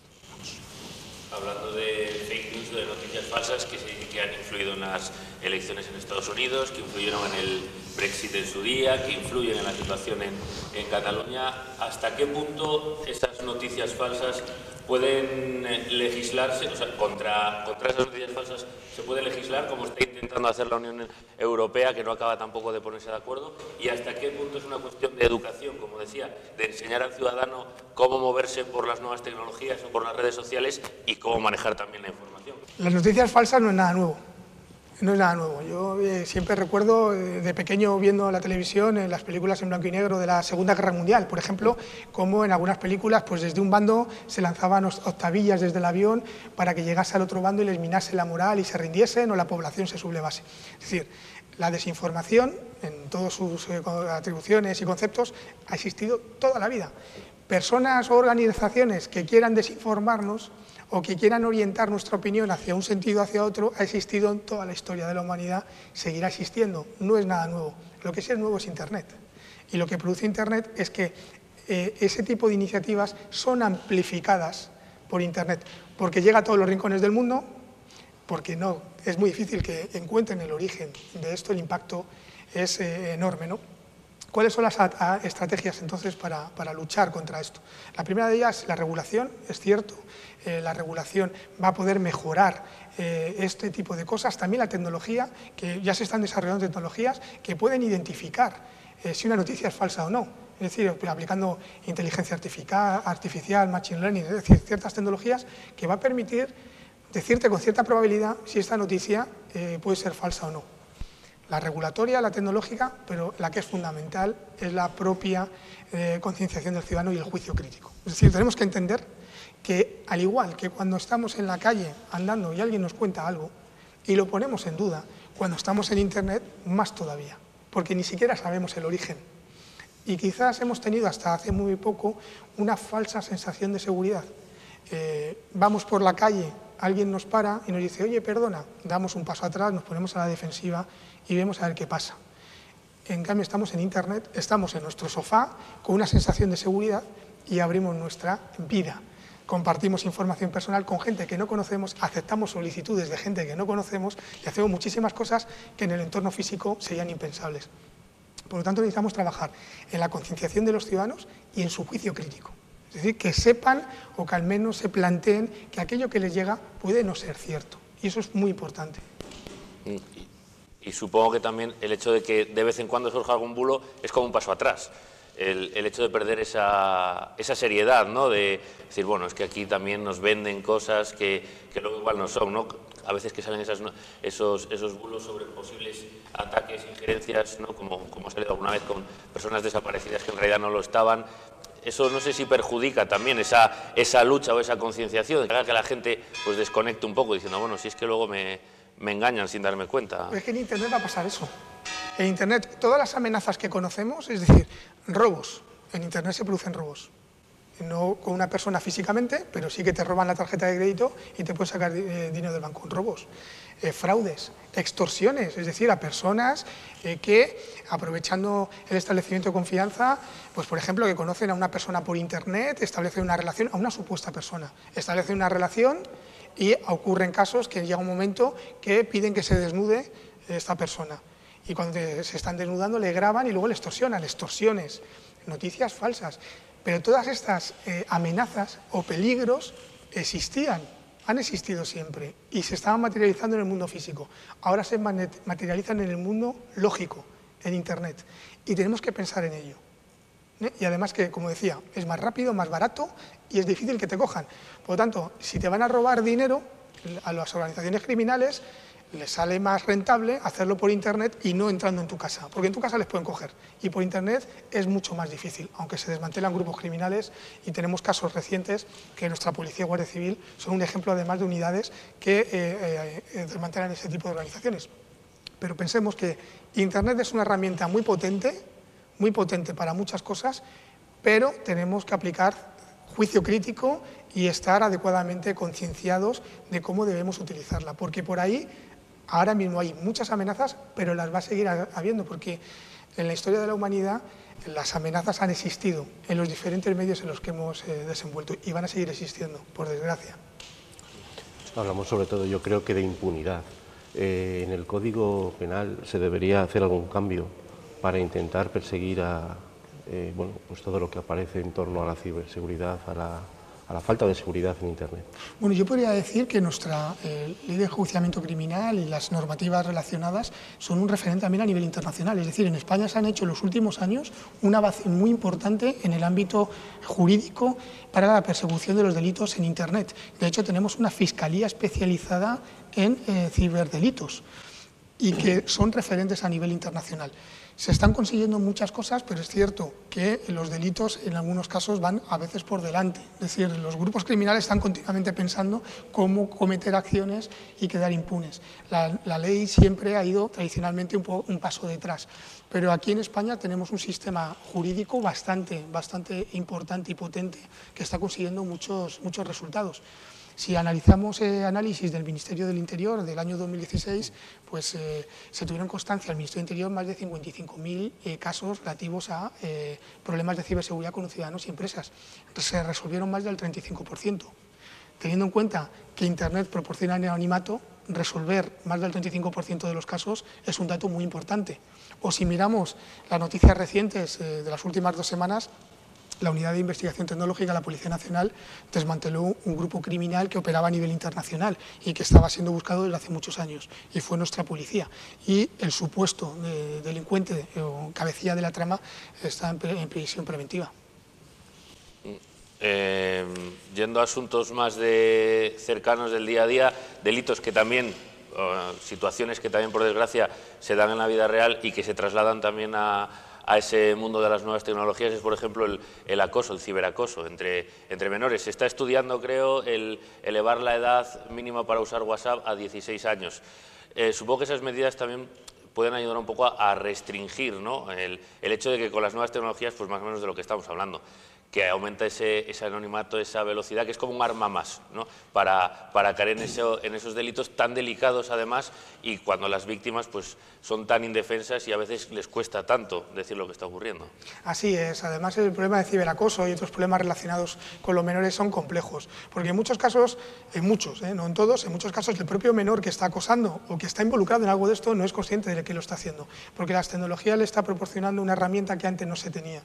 Hablando de fake news, de noticias falsas que, se, que han influido en las elecciones en Estados Unidos, que influyeron en el Brexit en su día, que influyen en la situación en, en Cataluña, ¿hasta qué punto esas noticias falsas pueden legislarse, o sea, contra, contra esas noticias falsas se puede legislar, como está intentando hacer la Unión Europea, que no acaba tampoco de ponerse de acuerdo, y hasta qué punto es una cuestión de educación, como decía, de enseñar al ciudadano cómo moverse por las nuevas tecnologías o por las redes sociales y cómo manejar también la información? Las noticias falsas no es nada nuevo. No es nada nuevo. Yo eh, siempre recuerdo eh, de pequeño viendo la televisión, en las películas en blanco y negro de la Segunda Guerra Mundial, por ejemplo, cómo en algunas películas pues desde un bando se lanzaban octavillas desde el avión para que llegase al otro bando y les minase la moral y se rindiesen o la población se sublevase. Es decir, la desinformación, en todas sus eh, atribuciones y conceptos, ha existido toda la vida. Personas o organizaciones que quieran desinformarnos o que quieran orientar nuestra opinión hacia un sentido o hacia otro, ha existido en toda la historia de la humanidad, seguirá existiendo, no es nada nuevo. Lo que sí es nuevo es Internet. Y lo que produce Internet es que eh, ese tipo de iniciativas son amplificadas por Internet, porque llega a todos los rincones del mundo, porque no, es muy difícil que encuentren el origen de esto, el impacto es eh, enorme, ¿no? ¿Cuáles son las estrategias entonces para, para luchar contra esto? La primera de ellas es la regulación, es cierto, eh, la regulación va a poder mejorar eh, este tipo de cosas, también la tecnología, que ya se están desarrollando tecnologías que pueden identificar eh, si una noticia es falsa o no, es decir, aplicando inteligencia artificial, artificial, machine learning, es decir, ciertas tecnologías que va a permitir decirte con cierta probabilidad si esta noticia eh, puede ser falsa o no. La regulatoria, la tecnológica, pero la que es fundamental es la propia eh, concienciación del ciudadano y el juicio crítico. Es decir, tenemos que entender que, al igual que cuando estamos en la calle andando y alguien nos cuenta algo y lo ponemos en duda, cuando estamos en Internet, más todavía, porque ni siquiera sabemos el origen. Y quizás hemos tenido hasta hace muy poco una falsa sensación de seguridad. Eh, vamos por la calle, alguien nos para y nos dice, oye, perdona, damos un paso atrás, nos ponemos a la defensiva y vemos a ver qué pasa. En cambio, estamos en Internet, estamos en nuestro sofá con una sensación de seguridad y abrimos nuestra vida. Compartimos información personal con gente que no conocemos, aceptamos solicitudes de gente que no conocemos y hacemos muchísimas cosas que en el entorno físico serían impensables. Por lo tanto, necesitamos trabajar en la concienciación de los ciudadanos y en su juicio crítico. Es decir, que sepan o que al menos se planteen que aquello que les llega puede no ser cierto. Y eso es muy importante. Y, y supongo que también el hecho de que de vez en cuando surja algún bulo es como un paso atrás. el, el hecho de perder esa, esa seriedad, ¿no? De decir, bueno, es que aquí también nos venden cosas que, que luego igual no son, ¿no? A veces que salen esas, esos, esos bulos sobre posibles ataques, injerencias, ¿no? Como, como ha salido alguna vez con personas desaparecidas que en realidad no lo estaban. Eso no sé si perjudica también esa, esa lucha o esa concienciación, que haga que la gente pues desconecte un poco diciendo, bueno, si es que luego me, me engañan sin darme cuenta. Pero es que en Internet va a pasar eso. En Internet, todas las amenazas que conocemos, es decir, robos, en Internet se producen robos. No con una persona físicamente, pero sí que te roban la tarjeta de crédito y te pueden sacar eh, dinero del banco. Robos, eh, fraudes, extorsiones, es decir, a personas eh, que, aprovechando el establecimiento de confianza, pues por ejemplo, que conocen a una persona por Internet, establecen una relación, a una supuesta persona, establecen una relación y ocurren casos que llega un momento que piden que se desnude esta persona. Y cuando te, se están desnudando le graban y luego le extorsionan, extorsiones, noticias falsas. Pero todas estas eh, amenazas o peligros existían, han existido siempre y se estaban materializando en el mundo físico. Ahora se materializan en el mundo lógico, en Internet, y tenemos que pensar en ello. ¿Eh? Y además que, como decía, es más rápido, más barato y es difícil que te cojan. Por lo tanto, si te van a robar dinero a las organizaciones criminales, les sale más rentable hacerlo por Internet y no entrando en tu casa, porque en tu casa les pueden coger y por Internet es mucho más difícil, aunque se desmantelan grupos criminales y tenemos casos recientes que nuestra Policía y Guardia Civil son un ejemplo además de unidades que eh, eh, desmantelan ese tipo de organizaciones. Pero pensemos que Internet es una herramienta muy potente, muy potente para muchas cosas, pero tenemos que aplicar juicio crítico y estar adecuadamente concienciados de cómo debemos utilizarla, porque por ahí ahora mismo hay muchas amenazas, pero las va a seguir habiendo, porque en la historia de la humanidad las amenazas han existido en los diferentes medios en los que hemos eh, desenvuelto y van a seguir existiendo, por desgracia. Hablamos sobre todo, yo creo que de impunidad. Eh, en el Código Penal se debería hacer algún cambio para intentar perseguir a eh, bueno, pues todo lo que aparece en torno a la ciberseguridad, a la... a la falta de seguridad en Internet. Bueno, yo podría decir que nuestra eh, ley de enjuiciamiento criminal y las normativas relacionadas son un referente también a nivel internacional. Es decir, en España se han hecho en los últimos años un avance muy importante en el ámbito jurídico para la persecución de los delitos en Internet. De hecho, tenemos una fiscalía especializada en eh, ciberdelitos y que son referentes a nivel internacional. Se están consiguiendo muchas cosas, pero es cierto que los delitos en algunos casos van a veces por delante. Es decir, los grupos criminales están continuamente pensando cómo cometer acciones y quedar impunes. La, la ley siempre ha ido tradicionalmente un, po, un paso detrás, pero aquí en España tenemos un sistema jurídico bastante, bastante importante y potente que está consiguiendo muchos, muchos resultados. Si analizamos eh, análisis del Ministerio del Interior del año dos mil dieciséis, pues eh, se tuvieron constancia al Ministerio del Interior más de cincuenta y cinco mil eh, casos relativos a eh, problemas de ciberseguridad con ciudadanos y empresas. Se resolvieron más del treinta y cinco por ciento. Teniendo en cuenta que Internet proporciona anonimato, resolver más del treinta y cinco por ciento de los casos es un dato muy importante. O si miramos las noticias recientes eh, de las últimas dos semanas, la Unidad de Investigación Tecnológica de la Policía Nacional desmanteló un grupo criminal que operaba a nivel internacional y que estaba siendo buscado desde hace muchos años, y fue nuestra policía. Y el supuesto de delincuente o cabecilla de la trama está en, en prisión preventiva. Eh, yendo a asuntos más de cercanos del día a día, delitos que también, uh, situaciones que también por desgracia se dan en la vida real y que se trasladan también a a ese mundo de las nuevas tecnologías, es por ejemplo el, el acoso, el ciberacoso entre, entre menores. Se está estudiando, creo, el elevar la edad mínima para usar WhatsApp a dieciséis años. Eh, supongo que esas medidas también pueden ayudar un poco a, a restringir, ¿no?, el, el hecho de que con las nuevas tecnologías, pues más o menos de lo que estamos hablando, que aumenta ese, ese anonimato, esa velocidad, que es como un arma más, ¿no?, para, para caer en, eso, en esos delitos tan delicados además, y cuando las víctimas pues, son tan indefensas y a veces les cuesta tanto decir lo que está ocurriendo. Así es. Además, el problema de ciberacoso y otros problemas relacionados con los menores son complejos, porque en muchos casos, en muchos, ¿eh?, no en todos, en muchos casos el propio menor que está acosando o que está involucrado en algo de esto no es consciente de que lo está haciendo, porque las tecnologías le están proporcionando una herramienta que antes no se tenía.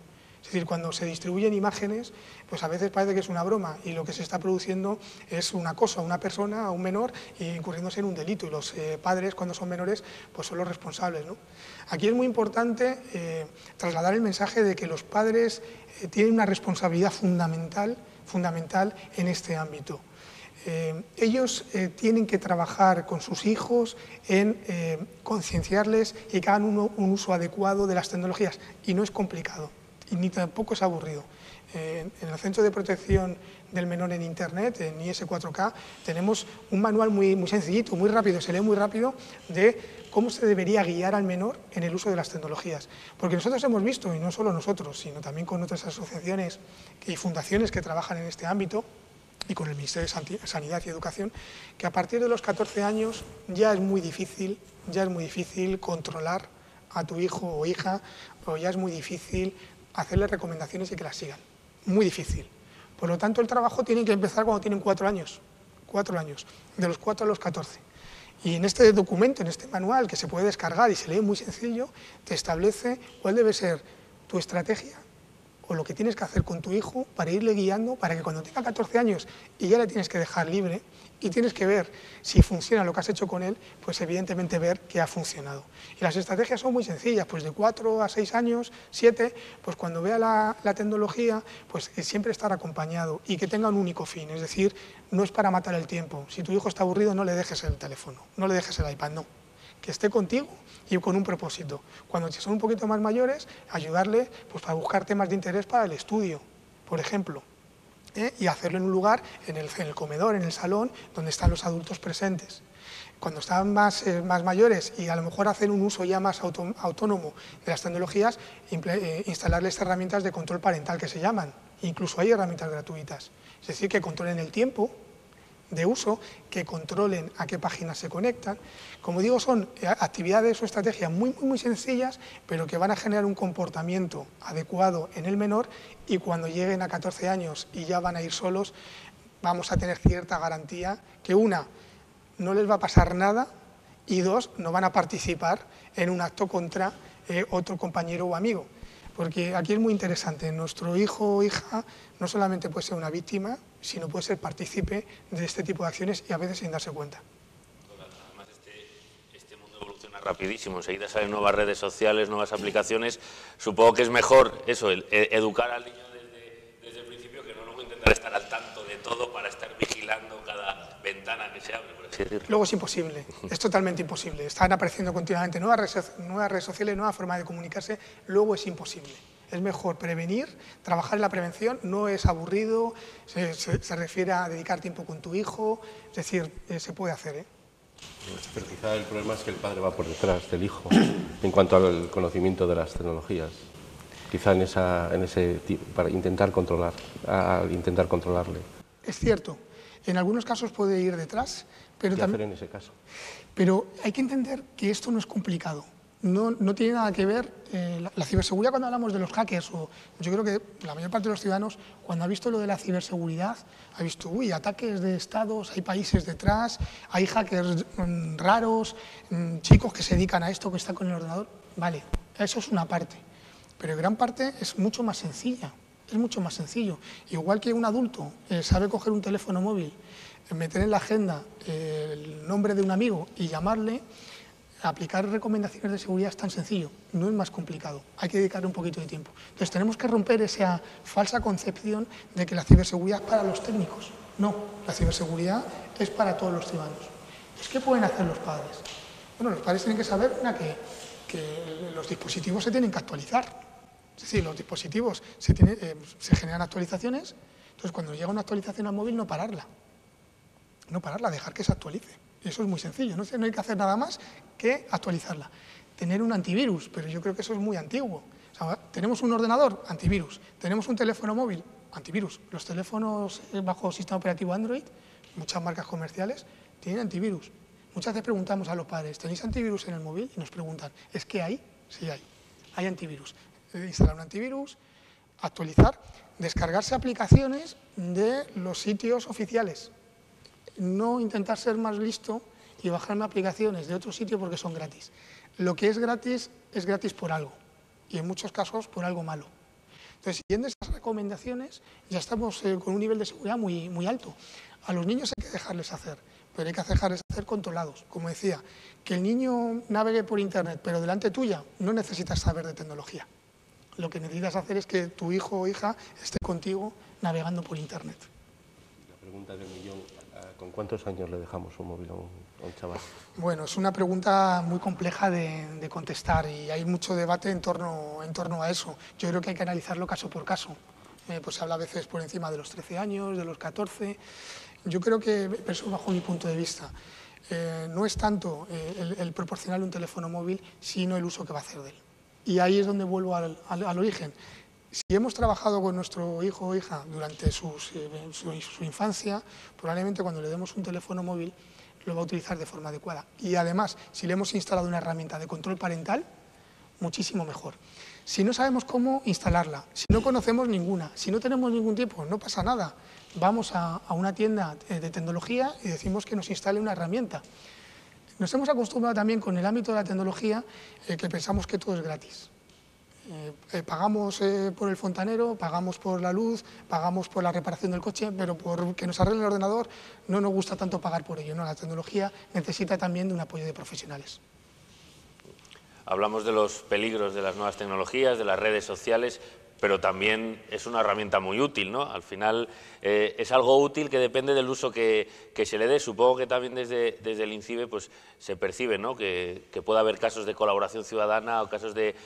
Es decir, cuando se distribuyen imágenes, pues a veces parece que es una broma y lo que se está produciendo es una cosa, una persona, un menor, incurriéndose en un delito, y los eh, padres, cuando son menores, pues son los responsables, ¿no? Aquí es muy importante eh, trasladar el mensaje de que los padres eh, tienen una responsabilidad fundamental, fundamental en este ámbito. Eh, ellos eh, tienen que trabajar con sus hijos en eh, concienciarles y que hagan un, un uso adecuado de las tecnologías, y no es complicado y ni tampoco es aburrido. Eh, en el Centro de Protección del Menor en Internet, en I S cuatro K, tenemos un manual muy, muy sencillito, muy rápido, se lee muy rápido, de cómo se debería guiar al menor en el uso de las tecnologías. Porque nosotros hemos visto, y no solo nosotros, sino también con otras asociaciones y fundaciones que trabajan en este ámbito, y con el Ministerio de Sanidad y Educación, que a partir de los catorce años ya es muy difícil, ya es muy difícil controlar a tu hijo o hija, o ya es muy difícil hacerle recomendaciones y que las sigan. Muy difícil. Por lo tanto, el trabajo tiene que empezar cuando tienen cuatro años, cuatro años, de los cuatro a los catorce. Y en este documento, en este manual, que se puede descargar y se lee muy sencillo, te establece cuál debe ser tu estrategia o lo que tienes que hacer con tu hijo para irle guiando, para que cuando tenga catorce años y ya le tienes que dejar libre y tienes que ver si funciona lo que has hecho con él, pues evidentemente ver que ha funcionado. Y las estrategias son muy sencillas, pues de cuatro a seis años, siete, pues cuando vea la, la tecnología, pues siempre estar acompañado y que tenga un único fin, es decir, no es para matar el tiempo. Si tu hijo está aburrido, no le dejes el teléfono, no le dejes el iPad, no. Que esté contigo y con un propósito. Cuando son un poquito más mayores, ayudarle pues, para buscar temas de interés para el estudio, por ejemplo, ¿eh? Y hacerlo en un lugar, en el, en el comedor, en el salón, donde están los adultos presentes. Cuando están más, eh, más mayores y a lo mejor hacen un uso ya más auto, autónomo de las tecnologías, eh, instalarles herramientas de control parental que se llaman. Incluso hay herramientas gratuitas. Es decir, que controlen el tiempo de uso, que controlen a qué páginas se conectan. Como digo, son actividades o estrategias muy, muy, muy sencillas, pero que van a generar un comportamiento adecuado en el menor, y cuando lleguen a catorce años y ya van a ir solos, vamos a tener cierta garantía que, una, no les va a pasar nada, y dos, no van a participar en un acto contra eh, otro compañero o amigo. Porque aquí es muy interesante, nuestro hijo o hija no solamente puede ser una víctima, sino puede ser partícipe de este tipo de acciones y a veces sin darse cuenta. Además, este, este mundo evoluciona rapidísimo, enseguida salen nuevas redes sociales, nuevas aplicaciones. Supongo que es mejor eso, el, el educar al niño desde, desde el principio, que no luego intentar estar al tanto de todo para estar vigilando cada ventana que se abre, por así decirlo. Luego es imposible, es totalmente imposible. Están apareciendo continuamente nuevas redes, nuevas redes sociales, nuevas formas de comunicarse, luego es imposible. Es mejor prevenir, trabajar en la prevención, no es aburrido, se, se, se refiere a dedicar tiempo con tu hijo, es decir, eh, se puede hacer, ¿eh? Pero quizá el problema es que el padre va por detrás del hijo en cuanto al conocimiento de las tecnologías. Quizá en, esa, en ese para intentar controlar, al intentar controlarle. Es cierto, en algunos casos puede ir detrás, pero ¿Qué también, hacer en ese caso? Pero hay que entender que esto no es complicado. No, no tiene nada que ver, eh, la, la ciberseguridad, cuando hablamos de los hackers, o yo creo que la mayor parte de los ciudadanos, cuando ha visto lo de la ciberseguridad, ha visto, uy, ataques de estados, hay países detrás, hay hackers mmm, raros, mmm, chicos que se dedican a esto, que están con el ordenador. Vale, eso es una parte, pero gran parte es mucho más sencilla, es mucho más sencillo. Igual que un adulto eh, sabe coger un teléfono móvil, meter en la agenda eh, el nombre de un amigo y llamarle, aplicar recomendaciones de seguridad es tan sencillo, no es más complicado, hay que dedicarle un poquito de tiempo. Entonces tenemos que romper esa falsa concepción de que la ciberseguridad es para los técnicos. No, la ciberseguridad es para todos los ciudadanos. Entonces, ¿qué pueden hacer los padres? Bueno, los padres tienen que saber una, que, que los dispositivos se tienen que actualizar. Es decir, los dispositivos se, tiene, eh, se generan actualizaciones, entonces cuando llega una actualización al móvil, no pararla. No pararla, dejar que se actualice. Y eso es muy sencillo, no, no hay que hacer nada más que actualizarla. Tener un antivirus, pero yo creo que eso es muy antiguo. O sea, tenemos un ordenador, antivirus. Tenemos un teléfono móvil, antivirus. Los teléfonos bajo sistema operativo Android, muchas marcas comerciales, tienen antivirus. Muchas veces preguntamos a los padres, ¿tenéis antivirus en el móvil? Y nos preguntan, ¿es que hay? Sí hay, hay antivirus. Instalar un antivirus, actualizar, descargarse aplicaciones de los sitios oficiales. No intentar ser más listo y bajarme aplicaciones de otro sitio porque son gratis. Lo que es gratis es gratis por algo, y en muchos casos por algo malo. Entonces, siguiendo esas recomendaciones, ya estamos eh, con un nivel de seguridad muy, muy alto. A los niños hay que dejarles hacer, pero hay que dejarles hacer controlados. Como decía, que el niño navegue por Internet, pero delante tuya, no necesitas saber de tecnología. Lo que necesitas hacer es que tu hijo o hija esté contigo navegando por Internet. La pregunta del millón, ¿con cuántos años le dejamos un móvil a un, a un chaval? Bueno, es una pregunta muy compleja de, de contestar y hay mucho debate en torno, en torno a eso. Yo creo que hay que analizarlo caso por caso. Eh, pues se habla a veces por encima de los trece años, de los catorce. Yo creo que, eso bajo mi punto de vista, eh, no es tanto eh, el, el proporcionarle un teléfono móvil, sino el uso que va a hacer de él. Y ahí es donde vuelvo al, al, al origen. Si hemos trabajado con nuestro hijo o hija durante sus, eh, su, su infancia, probablemente cuando le demos un teléfono móvil lo va a utilizar de forma adecuada. Y además, si le hemos instalado una herramienta de control parental, muchísimo mejor. Si no sabemos cómo instalarla, si no conocemos ninguna, si no tenemos ningún tipo, no pasa nada. Vamos a, a una tienda de tecnología y decimos que nos instale una herramienta. Nos hemos acostumbrado también con el ámbito de la tecnología eh, que pensamos que todo es gratis. Eh, eh, pagamos eh, por el fontanero, pagamos por la luz, pagamos por la reparación del coche, pero por que nos arregle el ordenador no nos gusta tanto pagar por ello, ¿no? La tecnología necesita también de un apoyo de profesionales. Hablamos de los peligros de las nuevas tecnologías, de las redes sociales, pero también es una herramienta muy útil, ¿no? Al final eh, es algo útil que depende del uso que, que se le dé. Supongo que también desde, desde el INCIBE pues, se percibe, ¿no? que, que pueda haber casos de colaboración ciudadana o casos de,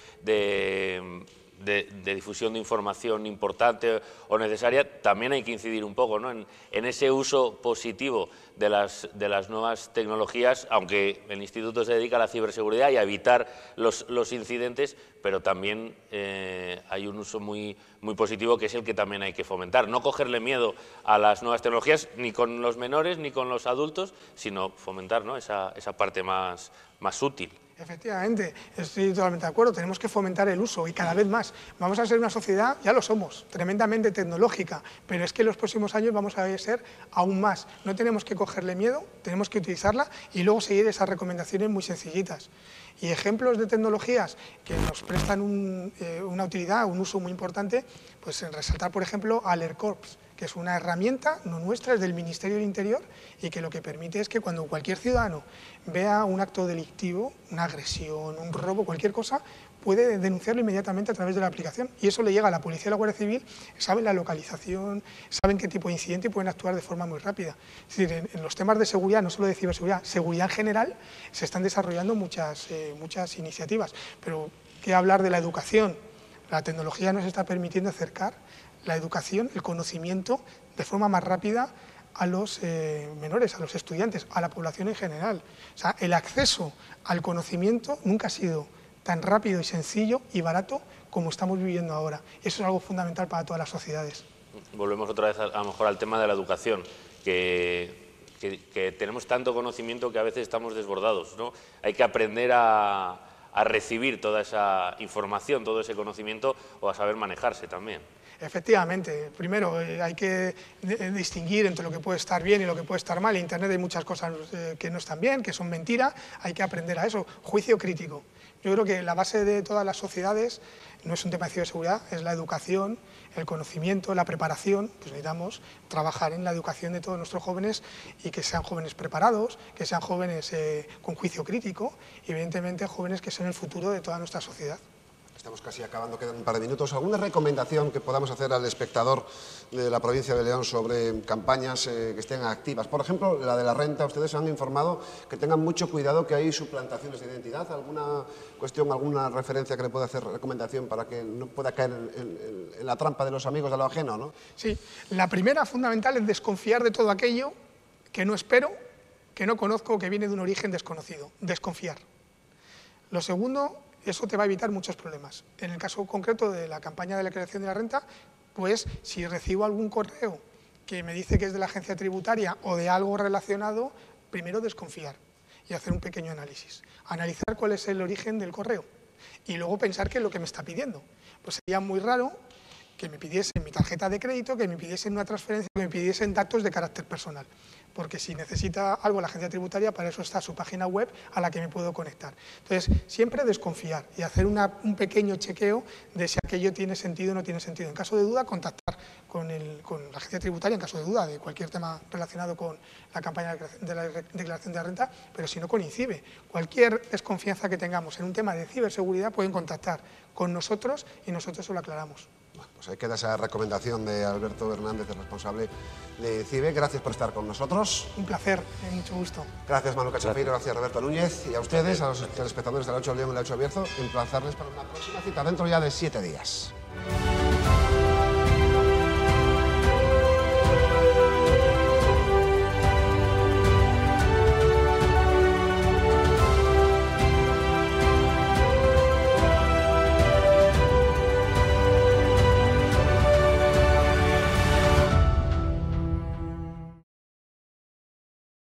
de, de, de difusión de información importante o necesaria. También hay que incidir un poco, ¿no? en, en ese uso positivo de las, de las nuevas tecnologías, aunque el Instituto se dedica a la ciberseguridad y a evitar los, los incidentes, pero también eh, hay un uso muy, muy positivo que es el que también hay que fomentar. No cogerle miedo a las nuevas tecnologías, ni con los menores ni con los adultos, sino fomentar, ¿no? esa, esa parte más, más útil. Efectivamente, estoy totalmente de acuerdo, tenemos que fomentar el uso y cada vez más. Vamos a ser una sociedad, ya lo somos, tremendamente tecnológica, pero es que en los próximos años vamos a ser aún más. No tenemos que cogerle miedo, tenemos que utilizarla y luego seguir esas recomendaciones muy sencillitas. Y ejemplos de tecnologías que nos prestan un, eh, una utilidad, un uso muy importante, pues en resaltar, por ejemplo, AlertCorps, que es una herramienta no nuestra, es del Ministerio del Interior y que lo que permite es que cuando cualquier ciudadano vea un acto delictivo, una agresión, un robo, cualquier cosa, puede denunciarlo inmediatamente a través de la aplicación y eso le llega a la Policía y a la Guardia Civil, saben la localización, saben qué tipo de incidente y pueden actuar de forma muy rápida. Es decir, en, en los temas de seguridad, no solo de ciberseguridad, seguridad en general, se están desarrollando muchas, eh, muchas iniciativas, pero ¿qué hablar de la educación? La tecnología nos está permitiendo acercar la educación, el conocimiento, de forma más rápida a los eh, menores, a los estudiantes, a la población en general. O sea, el acceso al conocimiento nunca ha sido tan rápido y sencillo y barato como estamos viviendo ahora. Eso es algo fundamental para todas las sociedades. Volvemos otra vez a, a lo mejor al tema de la educación, que, que, que tenemos tanto conocimiento que a veces estamos desbordados, ¿no? Hay que aprender a, a recibir toda esa información, todo ese conocimiento o a saber manejarse también. Efectivamente, primero eh, hay que eh, distinguir entre lo que puede estar bien y lo que puede estar mal. En Internet hay muchas cosas eh, que no están bien, que son mentira, hay que aprender a eso. Juicio crítico. Yo creo que la base de todas las sociedades no es un tema de ciberseguridad, es la educación, el conocimiento, la preparación. Pues necesitamos trabajar en la educación de todos nuestros jóvenes y que sean jóvenes preparados, que sean jóvenes eh, con juicio crítico y evidentemente jóvenes que son el futuro de toda nuestra sociedad. Estamos casi acabando, quedan un par de minutos. ¿Alguna recomendación que podamos hacer al espectador de la provincia de León sobre campañas eh, que estén activas? Por ejemplo, la de la renta, ustedes han informado que tengan mucho cuidado que hay suplantaciones de identidad. ¿Alguna cuestión, alguna referencia que le pueda hacer recomendación para que no pueda caer en, en, en la trampa de los amigos de lo ajeno, ¿no? Sí, la primera fundamental es desconfiar de todo aquello que no espero, que no conozco, que viene de un origen desconocido. Desconfiar. Lo segundo, eso te va a evitar muchos problemas. En el caso concreto de la campaña de la creación de la renta, pues si recibo algún correo que me dice que es de la agencia tributaria o de algo relacionado, primero desconfiar y hacer un pequeño análisis. Analizar cuál es el origen del correo y luego pensar qué es lo que me está pidiendo. Pues sería muy raro que me pidiesen mi tarjeta de crédito, que me pidiesen una transferencia, que me pidiesen datos de carácter personal. porque si necesita algo la agencia tributaria, para eso está su página web a la que me puedo conectar. Entonces, siempre desconfiar y hacer una, un pequeño chequeo de si aquello tiene sentido o no tiene sentido. En caso de duda, contactar con, el, con la agencia tributaria, en caso de duda de cualquier tema relacionado con la campaña de la declaración de la renta, pero si no con INCIBE. Cualquier desconfianza que tengamos en un tema de ciberseguridad pueden contactar con nosotros y nosotros se lo aclaramos. Pues ahí queda esa recomendación de Alberto Hernández, el responsable de INCIBE. Gracias por estar con nosotros. Un placer, eh, mucho gusto. Gracias, Manu Cachafeiro, gracias, Roberto Núñez. Y a ustedes, a los telespectadores de La Ocho al León y La Ocho Abierto, emplazarles para una próxima cita dentro ya de siete días.